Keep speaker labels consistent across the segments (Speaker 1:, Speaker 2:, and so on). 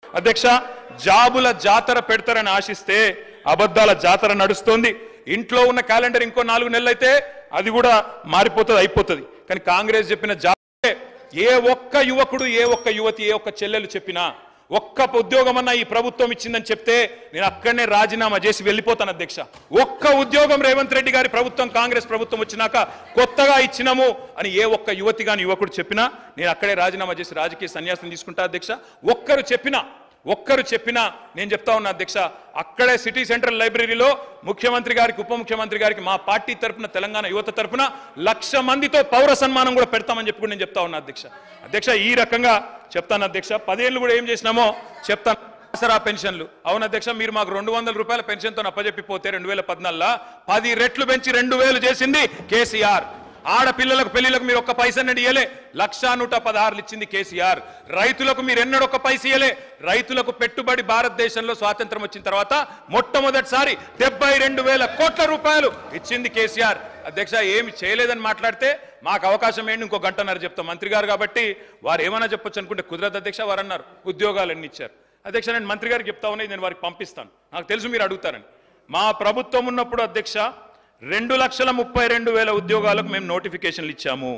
Speaker 1: అధ్యక్ష జాబుల జాతర పెడతారని ఆశిస్తే అబద్ధాల జాతర నడుస్తోంది. ఇంట్లో ఉన్న క్యాలెండర్ ఇంకో 4 నెలలు అయితే అది కూడా మారిపోతుంది, అయిపోతుంది. కానీ కాంగ్రెస్ చెప్పిన జాబే ఏ ఒక్క యువకుడు, ఏ ఒక్క యువతి, ఏ ఒక్క చెల్లెలు చెప్పినా ఒక్క ఉద్యోగం అన్న ఈ ప్రభుత్వం ఇచ్చిందని చెప్తే నేను అక్కడనే రాజీనామా చేసి వెళ్ళిపోతాను అధ్యక్ష. ఒక్క ఉద్యోగం రేవంత్ రెడ్డి గారి ప్రభుత్వం, కాంగ్రెస్ ప్రభుత్వం వచ్చినాక కొత్తగా ఇచ్చినాము అని ఏ ఒక్క యువతి గాని యువకుడు చెప్పినా నేను అక్కడే రాజీనామా చేసి రాజకీయ సన్యాసం తీసుకుంటా అధ్యక్ష. ఒక్కరు చెప్పినా నేను చెప్తా ఉన్నా అధ్యక్ష, అక్కడే సిటీ సెంట్రల్ లైబ్రరీలో ముఖ్యమంత్రి గారికి, ఉప ముఖ్యమంత్రి గారికి మా పార్టీ తరపున, తెలంగాణ యువత తరపున 1,00,000 మందితో పౌర సన్మానం కూడా పెడతామని చెప్పి నేను చెప్తా ఉన్నా అధ్యక్ష. ఈ రకంగా చెప్తాను అధ్యక్ష. 10 ఏళ్ళు కూడా ఏం చేసినామో చెప్తాను. ఆసరా పెన్షన్లు, అవును అధ్యక్ష, మీరు మాకు 200 రూపాయల పెన్షన్తో అప్పజెప్పిపోతే 2014 10 రెట్లు పెంచి 2,000 చేసింది కేసీఆర్. ఆడపిల్లలకు పెళ్లిలకు మీరు ఒక్క పైసన్నది ఇయ్యలే, 1,116 ఇచ్చింది కేసీఆర్. రైతులకు మీరు ఎన్నడొక్క పైస ఇయ్యలే. రైతులకు పెట్టుబడి భారతదేశంలో స్వాతంత్రం వచ్చిన తర్వాత మొట్టమొదటిసారి 72,000 కోట్ల రూపాయలు ఇచ్చింది కేసీఆర్. అధ్యక్ష ఏమి చేయలేదని మాట్లాడితే మాకు అవకాశం ఏంటి, ఇంకో గంటన్నర చెప్తాం. మంత్రి గారు కాబట్టి వారు ఏమైనా చెప్పొచ్చు అనుకుంటే కుదరదు అధ్యక్ష. వారు అన్నారు ఉద్యోగాలు ఎన్ని ఇచ్చారు. అధ్యక్ష నేను మంత్రి గారికి చెప్తా ఉన్నాయి, నేను వారికి పంపిస్తాను. నాకు తెలుసు మీరు అడుగుతారని. మా ప్రభుత్వం ఉన్నప్పుడు అధ్యక్ష 2,32,000 ఉద్యోగాలకు మేము నోటిఫికేషన్లు ఇచ్చాము.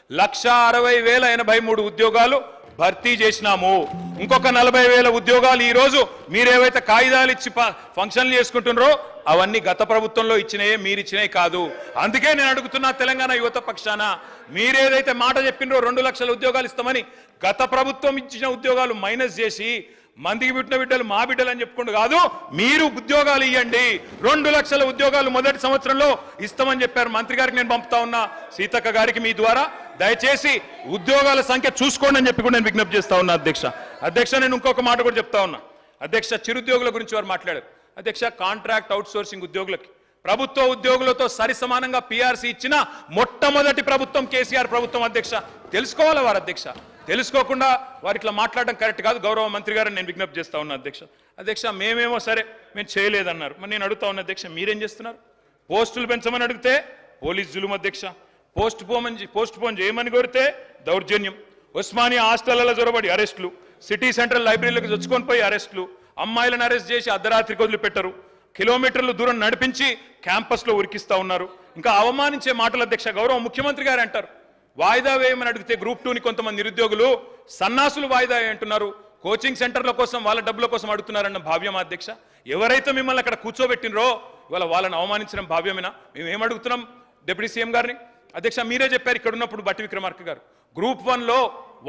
Speaker 1: 1,60,083 ఉద్యోగాలు భర్తీ చేసినాము. ఇంకొక 40,000 ఉద్యోగాలు ఈ రోజు మీరేవైతే కాగితాలు ఇచ్చి ఫంక్షన్లు చేసుకుంటున్నారో అవన్నీ గత ప్రభుత్వంలో ఇచ్చినాయే, మీరు ఇచ్చినాయి కాదు. అందుకే నేను అడుగుతున్నా తెలంగాణ యువత పక్షాన, మీరేదైతే మాట చెప్పినరో 2 లక్షల ఉద్యోగాలు ఇస్తామని, గత ప్రభుత్వం ఇచ్చిన ఉద్యోగాలు మైనస్ చేసి మందికి పుట్టిన బిడ్డలు మా బిడ్డలు అని చెప్పుకుంటూ కాదు, మీరు ఉద్యోగాలు ఇవ్వండి. 2 లక్షల ఉద్యోగాలు మొదటి సంవత్సరంలో ఇస్తామని చెప్పారు. మంత్రి గారికి నేను పంపుతా ఉన్నా, సీతక్క గారికి మీ ద్వారా దయచేసి ఉద్యోగాల సంఖ్య చూసుకోండి అని చెప్పి కూడా నేను విజ్ఞప్తి చేస్తా ఉన్నా అధ్యక్ష. నేను ఇంకొక మాట కూడా చెప్తా ఉన్నా అధ్యక్ష. చిరుద్యోగుల గురించి వారు మాట్లాడారు అధ్యక్ష. కాంట్రాక్ట్ అవుట్ సోర్సింగ్ ఉద్యోగులకి ప్రభుత్వ ఉద్యోగులతో సరి సమానంగా పిఆర్సీ ఇచ్చిన మొట్టమొదటి ప్రభుత్వం కేసీఆర్ ప్రభుత్వం అధ్యక్ష. తెలుసుకోవాలి వారు అధ్యక్ష. తెలుసుకోకుండా వారు ఇట్లా మాట్లాడడం కరెక్ట్ కాదు. గౌరవ మంత్రి గారిని నేను విజ్ఞప్తి చేస్తా ఉన్నా అధ్యక్ష. మేమేమో సరే మేము చేయలేదన్నారు. మరి నేను అడుగుతా ఉన్నా అధ్యక్ష, మీరేం చేస్తున్నారు? పోస్టులు పెంచమని అడిగితే పోలీస్ జులుం అధ్యక్ష. పోస్ట్ పోన్ చేయమని కోరితే దౌర్జన్యం. ఉస్మానియా హాస్టళ్లలో జొరబడి అరెస్టులు, సిటీ సెంట్రల్ లైబ్రరీలకు చొచ్చుకొని పోయి అరెస్టులు, అమ్మాయిలను అరెస్ట్ చేసి అర్ధరాత్రికి వదిలిపెట్టరు, కిలోమీటర్లు దూరం నడిపించి క్యాంపస్లో ఉరికిస్తా ఉన్నారు. ఇంకా అవమానించే మాటలు అధ్యక్ష. గౌరవ ముఖ్యమంత్రి గారు అంటారు వాయిదా వేయమని అడిగితే గ్రూప్ 2ని కొంతమంది నిరుద్యోగులు సన్నాసులు వాయిదా అంటున్నారు, కోచింగ్ సెంటర్ల కోసం వాళ్ళ డబ్బుల కోసం అడుగుతున్నారన్న భావ్యమా అధ్యక్ష? ఎవరైతే మిమ్మల్ని అక్కడ కూర్చోబెట్టినరో ఇవాళ వాళ్ళని అవమానించడం భావ్యమేనా? మేము ఏమడుగుతున్నాం డిప్యూటీ సీఎం గారిని? అధ్యక్ష మీరే చెప్పారు ఇక్కడ ఉన్నప్పుడు బట్టి విక్రమార్క గారు, గ్రూప్ 1లో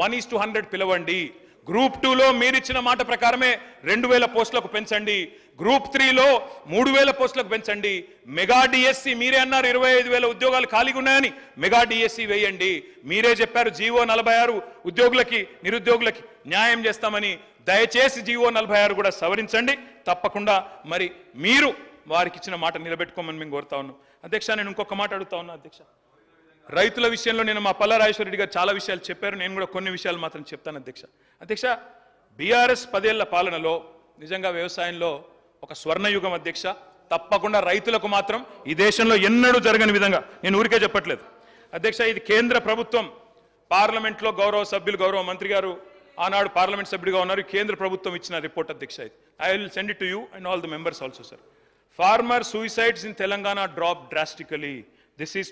Speaker 1: 1:100 పిలవండి, గ్రూప్ 2లో మీరిచ్చిన మాట ప్రకారమే 2,000 పోస్టులకు పెంచండి, గ్రూప్ 3లో 3,000 పోస్టులకు పెంచండి, మెగా డిఎస్సి మీరే అన్నారు 25,000 ఉద్యోగాలు ఖాళీగా ఉన్నాయని మెగా డిఎస్సి వేయండి. మీరే చెప్పారు జీవో 46 ఉద్యోగులకి, నిరుద్యోగులకి న్యాయం చేస్తామని. దయచేసి జీవో 46 కూడా సవరించండి తప్పకుండా. మరి మీరు వారికి ఇచ్చిన మాట నిలబెట్టుకోమని మేము కోరుతా ఉన్నాం అధ్యక్ష. నేను ఇంకొక మాట అడుగుతా ఉన్నా అధ్యక్ష. రైతుల విషయంలో నేను మా పల్లా రాజేశ్వరరెడ్డి గారు చాలా విషయాలు చెప్పారు, నేను కూడా కొన్ని విషయాలు మాత్రం చెప్తాను అధ్యక్ష. బీఆర్ఎస్ 10 ఏళ్ల పాలనలో నిజంగా వ్యవసాయంలో ఒక స్వర్ణయుగం అధ్యక్ష. తప్పకుండా రైతులకు మాత్రం ఈ దేశంలో ఎన్నడూ జరగని విధంగా, నేను ఊరికే చెప్పట్లేదు అధ్యక్ష, ఇది కేంద్ర ప్రభుత్వం పార్లమెంట్లో గౌరవ సభ్యులు, గౌరవ మంత్రి గారు ఆనాడు పార్లమెంట్ సభ్యుడిగా ఉన్నారు, కేంద్ర ప్రభుత్వం ఇచ్చిన రిపోర్ట్ అధ్యక్ష. ఇది I will send it to you and all the members also sir. Farmer suicides in Telangana drop drastically. This is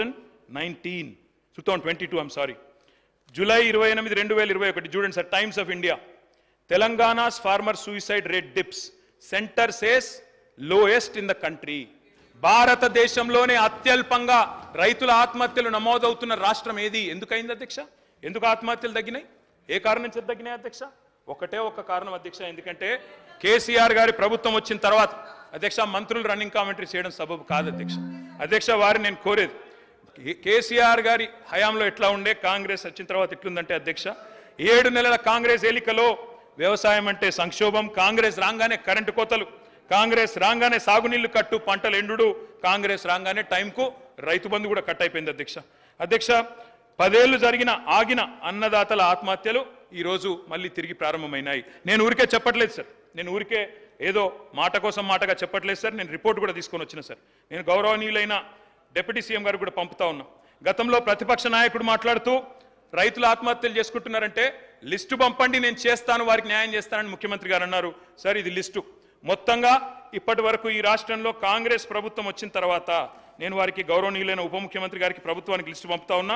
Speaker 1: 2022 I'm sorry. July 28, 2021 చూడండి సార్, Times of India. Telangana's farmer suicide rate dips, centre says lowest in the country. భారతదేశంలోనే అత్యల్పంగా రైతుల ఆత్మహత్యలు నమోదవుతున్న రాష్ట్రం ఏది? ఎందుకైంది అధ్యక్ష? ఎందుకు ఆత్మహత్యలు తగ్గినాయి? ఏ కారణం చేత తగ్గినాయి అధ్యక్ష? ఒకటే ఒక్క కారణం అధ్యక్ష, ఎందుకంటే కేసీఆర్ గారి ప్రభుత్వం వచ్చిన తర్వాత అధ్యక్ష మంత్రులు రన్నింగ్ కామెంటరీ చేయడం సబబు కాదు అధ్యక్ష. వారిని నేను కోరేది, కేసీఆర్ గారి హయాంలో ఎట్లా ఉండే, కాంగ్రెస్ వచ్చిన తర్వాత ఎట్లుందంటే అధ్యక్ష 7 నెలల కాంగ్రెస్ ఏలికలో వ్యవసాయం అంటే సంక్షోభం, కాంగ్రెస్ రాగానే కరెంటు కోతలు, కాంగ్రెస్ రాగానే సాగునీళ్లు కట్టు, పంటలు ఎండుడు, కాంగ్రెస్ రాగానే టైంకు రైతు బంధు కూడా కట్ అయిపోయింది అధ్యక్ష. 10 ఏళ్లు ఆగిన అన్నదాతల ఆత్మహత్యలు ఈరోజు మళ్ళీ తిరిగి ప్రారంభమైనాయి. నేను ఊరికే చెప్పట్లేదు సార్, నేను ఊరికే ఏదో మాట కోసం మాటగా చెప్పట్లేదు సార్, నేను రిపోర్ట్ కూడా తీసుకొని వచ్చిన సార్. నేను గౌరవనీయులైన డిప్యూటీ సీఎం గారు కూడా పంపుతా ఉన్నా. గతంలో ప్రతిపక్ష నాయకుడు మాట్లాడుతూ రైతులు ఆత్మహత్యలు చేసుకుంటున్నారంటే లిస్టు పంపండి, నేను చేస్తాను, వారికి న్యాయం చేస్తానని ముఖ్యమంత్రి గారు అన్నారు. సార్, ఇది లిస్టు మొత్తంగా ఇప్పటి వరకు ఈ రాష్ట్రంలో కాంగ్రెస్ ప్రభుత్వం వచ్చిన తర్వాత నేను వారికి గౌరవనీయులైన ఉప ముఖ్యమంత్రి గారికి ప్రభుత్వానికి లిస్టు పంపుతా ఉన్నా.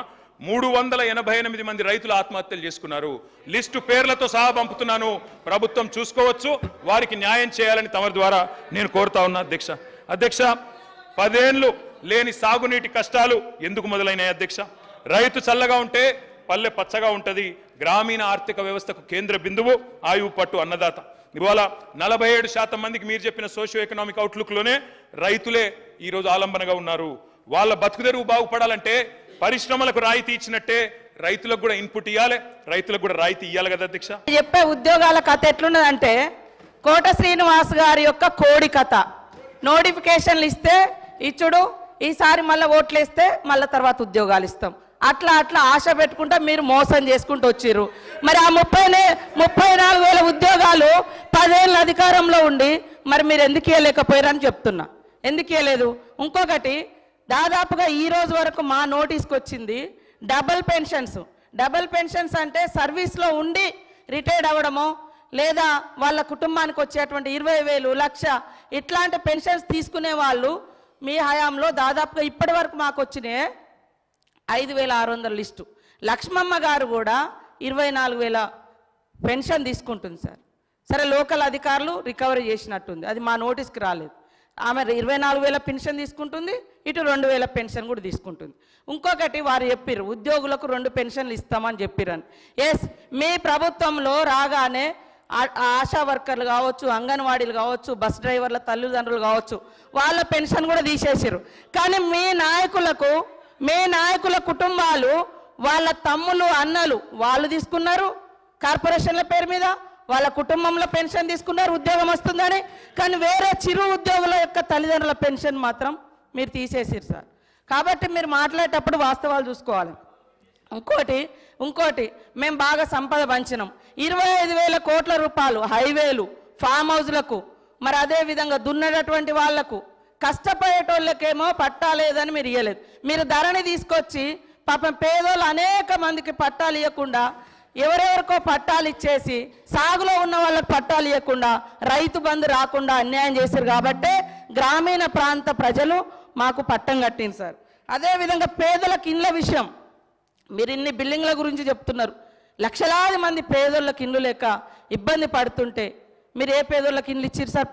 Speaker 1: 388 మంది రైతులు ఆత్మహత్యలు చేసుకున్నారు. లిస్టు పేర్లతో సహా పంపుతున్నాను, ప్రభుత్వం చూసుకోవచ్చు, వారికి న్యాయం చేయాలని తమరి ద్వారా నేను కోరుతా ఉన్నా. అధ్యక్ష 10 ఏళ్లు లేని సాగునీటి కష్టాలు ఎందుకు మొదలైనాయి అధ్యక్ష? రైతు చల్లగా ఉంటే పల్లె పచ్చగా ఉంటది. గ్రామీణ ఆర్థిక వ్యవస్థకు కేంద్ర బిందువు ఆయువు పట్టు అన్నదాత. ఇవాళ 47% మందికి మీరు చెప్పిన సోషియో ఎకనామిక్ అవుట్లుక్లోనే రైతులే ఈరోజు ఆలంబనగా ఉన్నారు. వాళ్ళ బతుకుదెరువు బాగుపడాలంటే పరిశ్రమలకు రాయితీ ఇచ్చినట్టే రైతులకు కూడా ఇన్పుట్ ఇవ్వాలి, రైతులకు కూడా రాయితీ ఇవ్వాలి కదా అధ్యక్ష.
Speaker 2: చెప్పే ఉద్యోగాల కథ ఎట్లున్నదంటే కోట శ్రీనివాస్ గారి యొక్క కోడి కథ. నోటిఫికేషన్లు ఇస్తే ఇచ్చుడు, ఈసారి మళ్ళీ ఓట్లు వేస్తే మళ్ళీ తర్వాత ఉద్యోగాలు ఇస్తాం, అట్లా అట్లా ఆశ పెట్టుకుంటా మీరు మోసం చేసుకుంటూ వచ్చిర్రు. మరి ఆ 34,000 ఉద్యోగాలు 10 ఏళ్ళ అధికారంలో ఉండి మరి మీరు ఎందుకు ఇవ్వలేకపోయారని చెప్తున్నా. ఎందుకు ఇవ్వలేదు? ఇంకొకటి, దాదాపుగా ఈ రోజు వరకు మా నోటీస్కి వచ్చింది డబుల్ పెన్షన్స్ అంటే సర్వీస్లో ఉండి రిటైర్డ్ అవ్వడమో లేదా వాళ్ళ కుటుంబానికి వచ్చేటువంటి 20,000, 1,00,000 ఇట్లాంటి పెన్షన్స్ తీసుకునే వాళ్ళు మీ హయాంలో దాదాపుగా ఇప్పటి వరకు మాకు వచ్చినాయి 5,600 లిస్టు. లక్ష్మమ్మ గారు కూడా 24,000 పెన్షన్ తీసుకుంటుంది సార్. సరే, లోకల్ అధికారులు రికవరీ చేసినట్టుంది, అది మా నోటీస్కి రాలేదు. ఆమె 24,000 పెన్షన్ తీసుకుంటుంది, ఇటు 2,000 పెన్షన్ కూడా తీసుకుంటుంది. ఇంకొకటి, వారు చెప్పారు ఉద్యోగులకు 2 పెన్షన్లు ఇస్తామని చెప్పారని. ఎస్, మీ ప్రభుత్వంలో రాగానే ఆశా వర్కర్లు కావచ్చు, అంగన్వాడీలు కావచ్చు, బస్ డ్రైవర్ల తల్లిదండ్రులు కావచ్చు, వాళ్ళ పెన్షన్ కూడా తీసేసారు. కానీ మీ నాయకుల కుటుంబాలు, వాళ్ళ తమ్ములు అన్నలు వాళ్ళు తీసుకున్నారు కార్పొరేషన్ల పేరు మీద, వాళ్ళ కుటుంబంలో పెన్షన్ తీసుకున్నారు ఉద్యోగం వస్తుందని. కానీ వేరే చిరు ఉద్యోగుల యొక్క తల్లిదండ్రుల పెన్షన్ మాత్రం మీరు తీసేసారు సార్. కాబట్టి మీరు మాట్లాడేటప్పుడు వాస్తవాలు చూసుకోవాలి. ఇంకోటి మేము బాగా సంపద పంచినాం. 25,000 కోట్ల రూపాయలు హైవేలు, ఫామ్ హౌస్లకు, మరి అదేవిధంగా దున్నేటటువంటి వాళ్లకు, కష్టపడేటోళ్ళకేమో పట్టాలేదని మీరు ఇవ్వలేదు. మీరు ధరని తీసుకొచ్చి పాపం పేదోళ్ళు అనేక మందికి పట్టాలు ఇవ్వకుండా, ఎవరెవరికో పట్టాలు ఇచ్చేసి సాగులో ఉన్న వాళ్ళకి పట్టాలు ఇవ్వకుండా, రైతు బంధు రాకుండా అన్యాయం చేశారు. కాబట్టి గ్రామీణ ప్రాంత ప్రజలు మాకు పట్టం కట్టింది సార్. అదేవిధంగా పేదలకు ఇండ్ల విషయం, మీరు ఇన్ని బిల్డింగ్ల గురించి చెప్తున్నారు. లక్షలాది మంది పేదోళ్ళకి ఇండ్లు లేక ఇబ్బంది పడుతుంటే మీరు ఏ పేదోళ్ళకి ఇండ్లు ఇచ్చిర్రు సార్?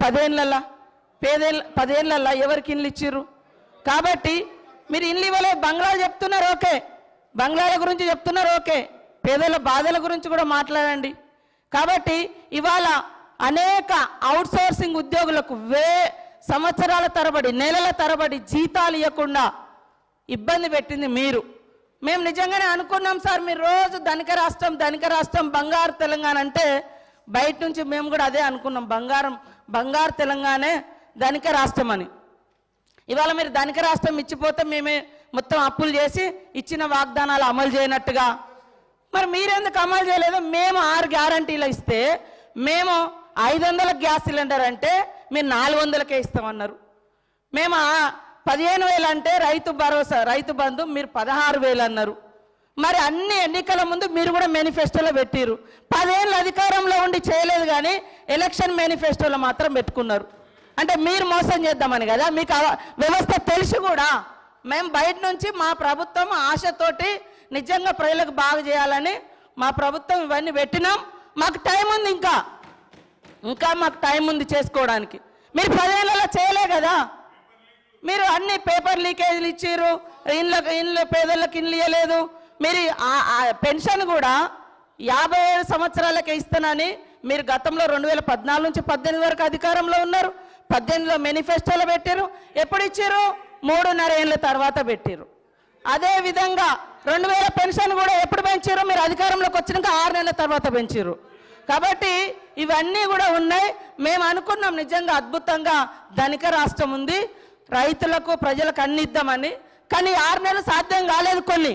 Speaker 2: 10 ఏళ్ళల్లో ఎవరికి ఇండ్లు ఇచ్చిర్రు? కాబట్టి మీరు ఇండ్లు ఇవ్వలే, బంగ్లాలు చెప్తున్నారు ఓకే, బంగ్లాల గురించి చెప్తున్నారు ఓకే, పేదల బాధల గురించి కూడా మాట్లాడండి. కాబట్టి ఇవాళ అనేక అవుట్సోర్సింగ్ ఉద్యోగులకు సంవత్సరాల తరబడి, నెలల తరబడి జీతాలు ఇవ్వకుండా ఇబ్బంది పెట్టింది మీరు. మేము నిజంగానే అనుకున్నాం సార్, మీరు రోజు ధనిక రాష్ట్రం బంగారు తెలంగాణ అంటే బయట నుంచి మేము కూడా అదే అనుకున్నాం, బంగారు తెలంగాణే ధనిక రాష్ట్రం అని. ఇవాళ మీరు ధనిక రాష్ట్రం ఇచ్చిపోతే మేమే మొత్తం అప్పులు చేసి ఇచ్చిన వాగ్దానాలు అమలు చేయనట్టుగా, మరి మీరెందుకు అమలు చేయలేదు? మేము 6 గ్యారంటీలు ఇస్తే మేము 500 గ్యాస్ సిలిండర్ అంటే మీరు 400కే ఇస్తామన్నారు. మేము 15,000 అంటే రైతు భరోసా, రైతు బంధు మీరు 16,000 అన్నారు. మరి అన్ని ఎన్నికల ముందు మీరు కూడా మేనిఫెస్టోలో పెట్టిరు. 10 ఏళ్ళ అధికారంలో ఉండి చేయలేదు, కానీ ఎలక్షన్ మేనిఫెస్టోలో మాత్రం పెట్టుకున్నారు. అంటే మీరు మోసం చేద్దామని కదా, మీకు వ్యవస్థ తెలిసి కూడా మేము బయట నుంచి మా ప్రభుత్వం ఆశతోటి నిజంగా ప్రజలకు బాగా చేయాలని మా ప్రభుత్వం ఇవన్నీ పెట్టినాం. మాకు టైం ఉంది, ఇంకా మాకు టైం ఉంది చేసుకోవడానికి. మీరు 10 ఏళ్ళలో చేయలే కదా, మీరు అన్ని పేపర్ లీకేజీలు ఇచ్చారు, ఇండ్ల పేదలకు ఇండ్లు ఇవ్వలేదు. మీరు పెన్షన్ కూడా 57 సంవత్సరాలకే ఇస్తానని మీరు గతంలో 2014 నుంచి 18 వరకు అధికారంలో ఉన్నారు. 18లో మేనిఫెస్టోలో పెట్టారు. ఎప్పుడు ఇచ్చారు? 3.5 ఏళ్ళ తర్వాత పెట్టారు. అదేవిధంగా 2000 పెన్షన్ కూడా ఎప్పుడు పెంచారు? మీరు అధికారంలోకి వచ్చినాక 6 నెలల తర్వాత పెంచారు. కాబట్టి ఇవన్నీ కూడా ఉన్నాయి. మేము అనుకున్నాం నిజంగా అద్భుతంగా ధనిక రాష్ట్రం ఉంది, రైతులకు ప్రజలకు అన్ని ఇద్దామని. కానీ 6 నెలలు సాధ్యం కాలేదు. కొన్ని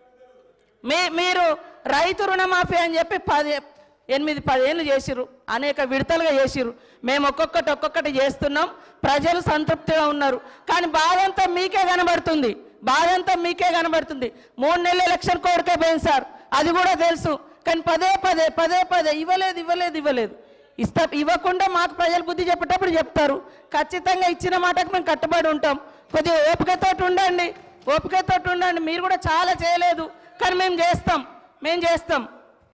Speaker 2: మీరు రైతు రుణమాఫీ అని చెప్పి 8-10 ఏళ్ళు చేసిరు, అనేక విడతలుగా చేసిరు. మేము ఒక్కొక్కటి చేస్తున్నాం, ప్రజలు సంతృప్తిగా ఉన్నారు. కానీ బాధ అంతా మీకే కనబడుతుంది, 3 నెలల ఎలక్షన్ కోడ్కే పోయింది సార్, అది కూడా తెలుసు. కానీ పదే పదే పదే పదే ఇవ్వలేదు ఇవ్వలేదు ఇవ్వలేదు. ఇవ్వకుండా మాకు ప్రజలు బుద్ధి చెప్పేటప్పుడు చెప్తారు. ఖచ్చితంగా ఇచ్చిన మాటకు మేము కట్టుబడి ఉంటాం. కొద్దిగా ఓపికతోటి ఉండండి, ఓపికతోటి ఉండండి. మీరు కూడా చాలా చేయలేదు, కానీ మేము చేస్తాం.